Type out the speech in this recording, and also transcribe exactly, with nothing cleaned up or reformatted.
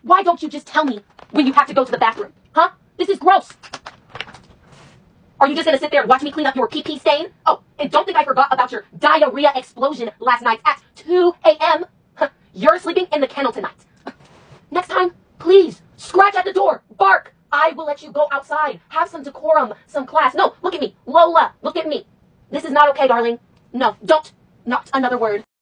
Why don't you just tell me when you have to go to the bathroom? Huh? This is gross. Are you just gonna sit there and watch me clean up your pee-pee stain? Oh, and don't think I forgot about your diarrhea explosion last night at two a m You're sleeping in the kennel tonight. Next time, please, scratch at the door, bark. I will let you go outside. Have some decorum, some class. No, look at me. Lola, look at me. This is not okay, darling. No, don't. Not another word.